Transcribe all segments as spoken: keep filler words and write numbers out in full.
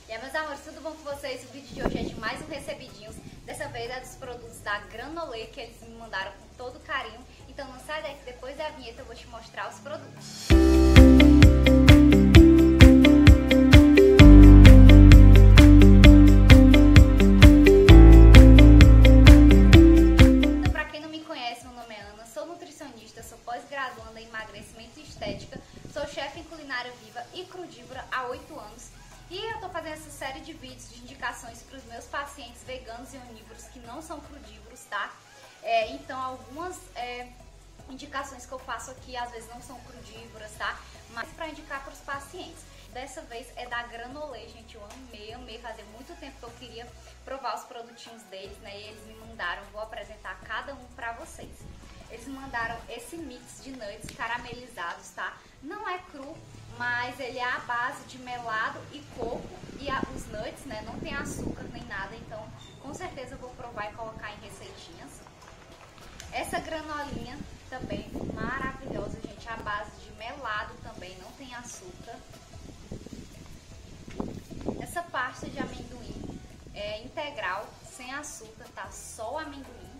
E aí, meus amores, tudo bom com vocês? O vídeo de hoje é de mais um Recebidinhos. Dessa vez é dos produtos da Granolê, que eles me mandaram com todo carinho. Então não sai daí que depois da vinheta eu vou te mostrar os produtos. Então, pra quem não me conhece, meu nome é Ana, sou nutricionista, sou pós-graduanda em emagrecimento e estética, sou chefe em culinária viva e crudívora há oito anos. E eu tô fazendo essa série de vídeos de indicações para os meus pacientes veganos e onívoros que não são crudívoros, tá? É, então, algumas é, indicações que eu faço aqui, às vezes não são crudívoras, tá? Mas para indicar para os pacientes. Dessa vez é da Granolê, gente, eu amei, amei. Fazia muito tempo que eu queria provar os produtinhos deles, né? E eles me mandaram, vou apresentar cada um pra vocês. Eles me mandaram esse mix de nuts caramelizados, tá? Não é cru, mas ele é à base de melado e coco e a, os nuts, né? Não tem açúcar nem nada, então com certeza eu vou provar e colocar em receitinhas. Essa granolinha também maravilhosa, gente, à base de melado também, não tem açúcar. Essa pasta de amendoim é integral, sem açúcar, tá? Só o amendoim.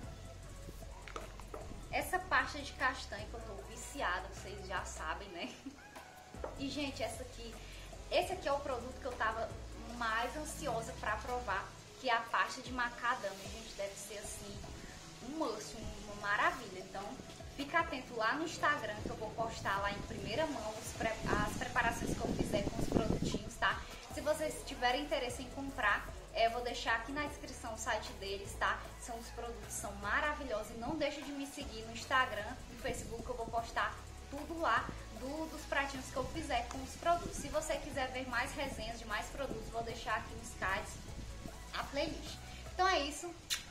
Essa pasta de castanha que eu tô viciada, vocês já sabem, né? E, gente, essa aqui, esse aqui é o produto que eu tava mais ansiosa pra provar, que é a pasta de macadâmia. Gente, deve ser assim, um must, uma maravilha. Então, fica atento lá no Instagram, que eu vou postar lá em primeira mão os pre as preparações que eu fizer com os produtinhos, tá? Se vocês tiverem interesse em comprar, é, eu vou deixar aqui na descrição o site deles, tá? São os produtos, são maravilhosos. E não deixe de me seguir no Instagram, no Facebook, eu vou postar tudo lá do, dos pratinhos que eu fizer com os produtos. Se você quiser ver mais resenhas de mais produtos, vou deixar aqui nos cards a playlist. Então é isso.